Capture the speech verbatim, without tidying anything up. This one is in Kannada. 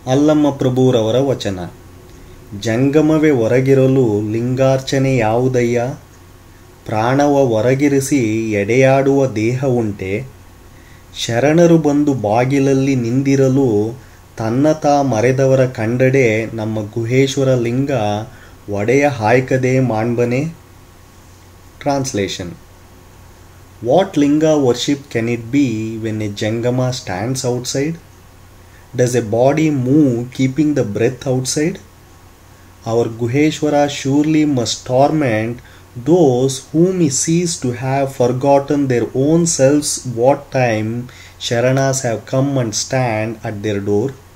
ಅಲ್ಲಮ್ಮ ಪ್ರಭುರವರ ವಚನ. ಜಂಗಮವೇ ಹೊರಗಿರಲು ಲಿಂಗಾರ್ಚನೆ ಯಾವುದಯ್ಯ? ಪ್ರಾಣವ ಹೊರಗಿರಿಸಿ ಎಡೆಯಾಡುವ ದೇಹ ಉಂಟೆ? ಶರಣರು ಬಂದು ಬಾಗಿಲಲ್ಲಿ ನಿಂದಿರಲು ತನ್ನ ತಾ ಮರೆದವರ ಕಂಡಡೆ ನಮ್ಮ ಗುಹೇಶ್ವರ ಲಿಂಗ ಒಡೆಯ ಹಾಯ್ಕದೆ ಮಾಣ್ಬನೆ. Translation. What linga worship can it be when a Jangama stands outside? Does a body move keeping the breath outside? Our Guheshwara surely must torment those whom he sees to have forgotten their own selves what time Sharanas have come and stand at their door.